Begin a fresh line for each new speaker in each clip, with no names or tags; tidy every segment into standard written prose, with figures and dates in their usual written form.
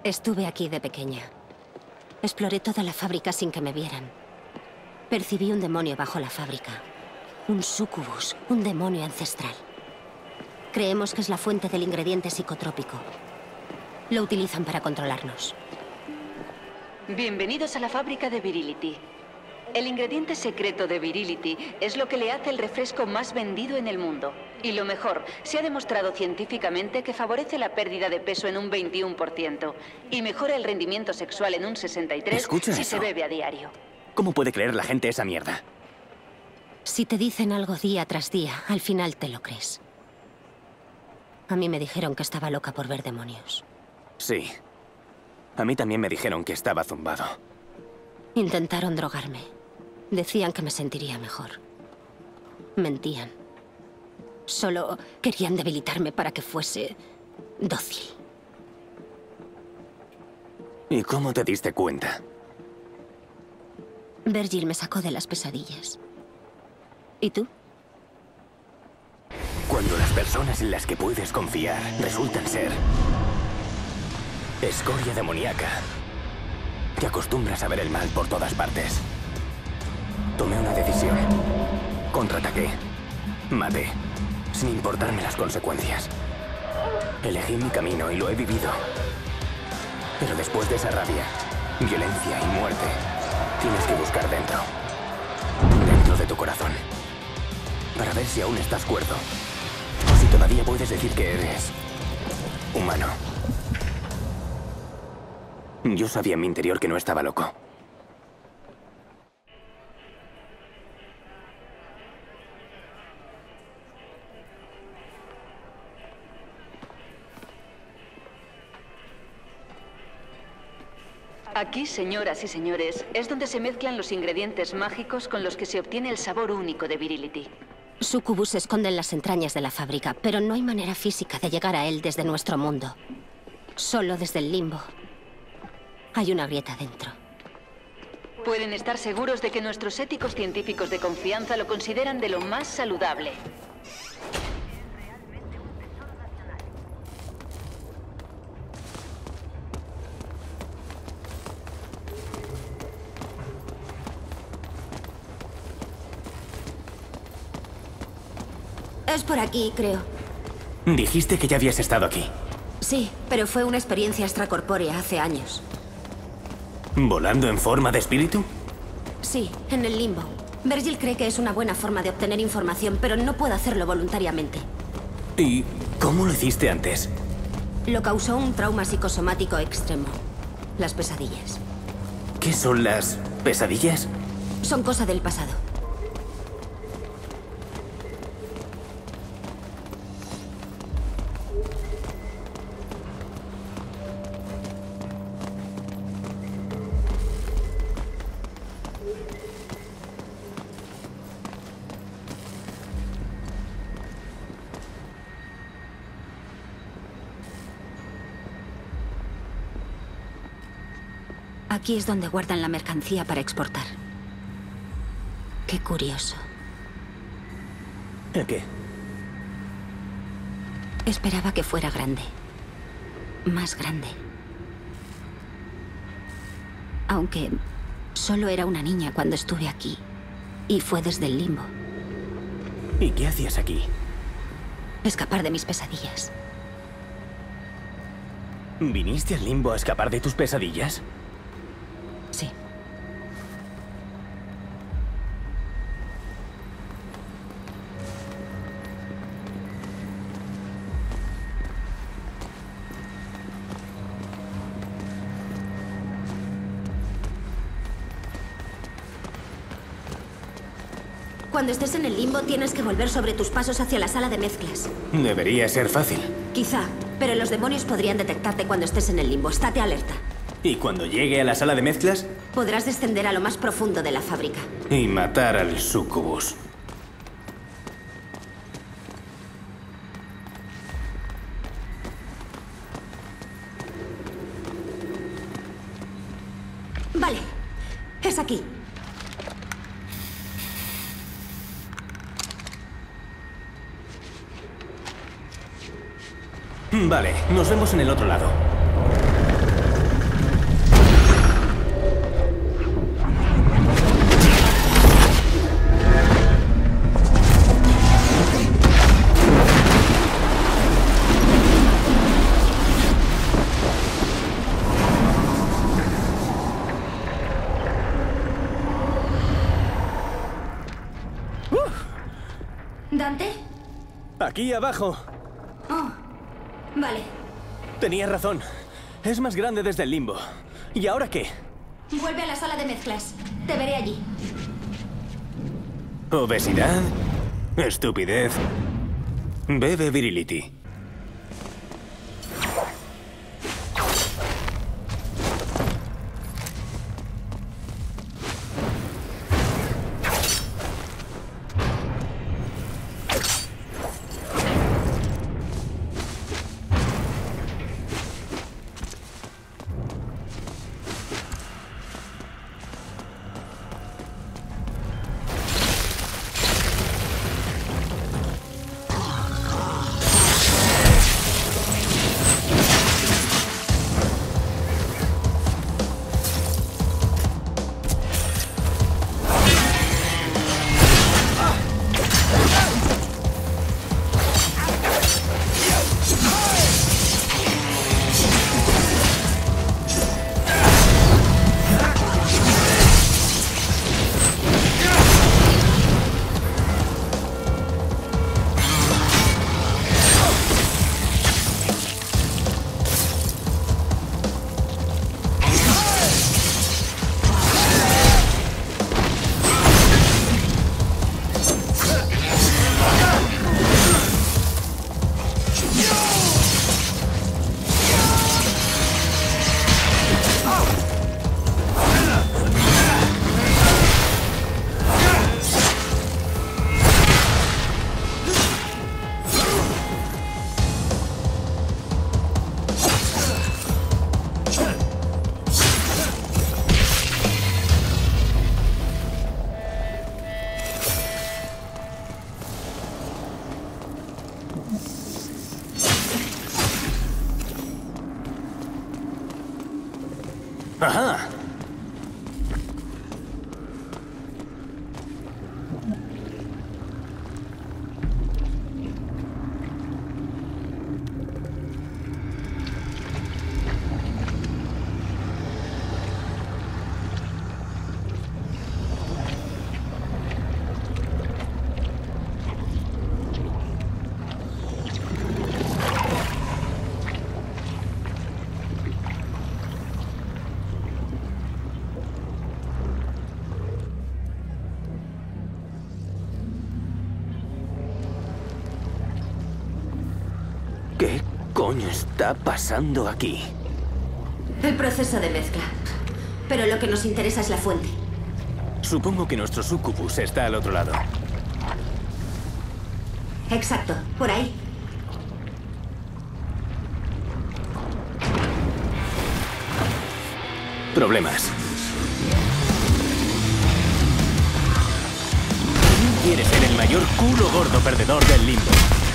Estuve aquí de pequeña. Exploré toda la fábrica sin que me vieran. Percibí un demonio bajo la fábrica. Un sucubus, un demonio ancestral. Creemos que es la fuente del ingrediente psicotrópico. Lo utilizan para controlarnos.
Bienvenidos a la fábrica de Virility. El ingrediente secreto de Virility es lo que le hace el refresco más vendido en el mundo. Y lo mejor, se ha demostrado científicamente que favorece la pérdida de peso en un 21% y mejora el rendimiento sexual en un 63% si se bebe a diario.
¿Cómo puede creer la gente esa mierda?
Si te dicen algo día tras día, al final te lo crees. A mí me dijeron que estaba loca por ver demonios.
Sí. A mí también me dijeron que estaba zumbado.
Intentaron drogarme. Decían que me sentiría mejor. Mentían. Solo querían debilitarme para que fuese dócil.
¿Y cómo te diste cuenta?
Virgil me sacó de las pesadillas. ¿Y tú?
Cuando las personas en las que puedes confiar resultan ser escoria demoníaca, te acostumbras a ver el mal por todas partes. Tomé una decisión. Contraataqué. Maté. Sin importarme las consecuencias. Elegí mi camino y lo he vivido. Pero después de esa rabia, violencia y muerte, tienes que buscar dentro. Dentro de tu corazón. Para ver si aún estás cuerdo. O si todavía puedes decir que eres humano. Yo sabía en mi interior que no estaba loco.
Aquí, señoras y señores, es donde se mezclan los ingredientes mágicos con los que se obtiene el sabor único de Virility.
Sucubus se esconde en las entrañas de la fábrica, pero no hay manera física de llegar a él desde nuestro mundo. Solo desde el limbo. Hay una grieta dentro.
Pueden estar seguros de que nuestros éticos científicos de confianza lo consideran de lo más saludable.
Es por aquí, creo.
Dijiste que ya habías estado aquí.
Sí, pero fue una experiencia extracorpórea hace años.
¿Volando en forma de espíritu?
Sí, en el limbo. Virgil cree que es una buena forma de obtener información, pero no puedo hacerlo voluntariamente.
¿Y cómo lo hiciste antes?
Lo causó un trauma psicosomático extremo. Las pesadillas.
¿Qué son las pesadillas?
Son cosa del pasado. Aquí es donde guardan la mercancía para exportar. Qué curioso.
¿El qué?
Esperaba que fuera grande. Más grande. Aunque solo era una niña cuando estuve aquí. Y fue desde el limbo.
¿Y qué hacías aquí?
Escapar de mis pesadillas.
¿Viniste al limbo a escapar de tus pesadillas?
Sí. Cuando estés en el limbo, tienes que volver sobre tus pasos hacia la sala de mezclas.
Debería ser fácil.
Quizá, pero los demonios podrían detectarte cuando estés en el limbo. Estate alerta.
¿Y cuando llegue a la sala de mezclas?
Podrás descender a lo más profundo de la fábrica.
Y matar al sucubus.
Vale. Es aquí.
Vale, nos vemos en el otro lado. Aquí abajo.
Oh, vale.
Tenías razón. Es más grande desde el limbo. ¿Y ahora qué?
Vuelve a la sala de mezclas. Te veré allí.
¿Obesidad? ¿Estupidez? Bebe Virility. ¡Ajá! ¿Qué coño está pasando aquí?
El proceso de mezcla. Pero lo que nos interesa es la fuente.
Supongo que nuestro sucubus está al otro lado.
Exacto, por ahí.
Problemas. ¿Quién quiere ser el mayor culo gordo perdedor del limbo?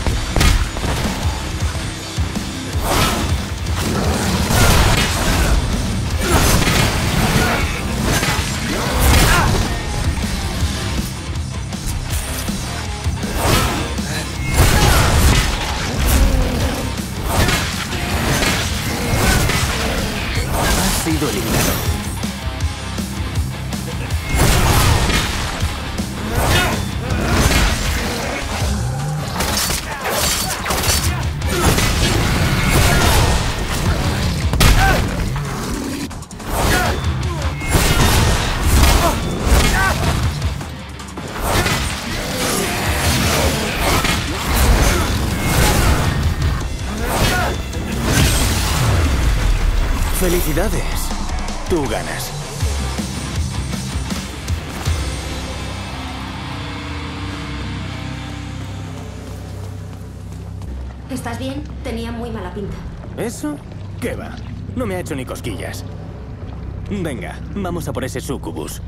Ha sido eliminado. ¡Felicidades! Tú ganas.
¿Estás bien? Tenía muy mala pinta.
¿Eso? ¿Qué va? No me ha hecho ni cosquillas. Venga, vamos a por ese sucubus.